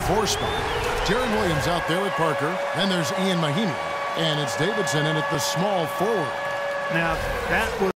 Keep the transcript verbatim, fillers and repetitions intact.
four spot. Jaron Williams out there at Parker. And there's Ian Mahinmi. And it's Davidson in at the small forward. Now, that was